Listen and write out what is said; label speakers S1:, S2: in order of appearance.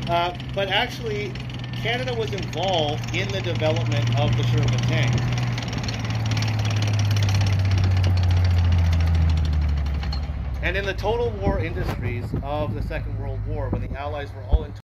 S1: But actually, Canada was involved in the development of the Sherman tank. And in the total war industries of the Second World War, when the Allies were all in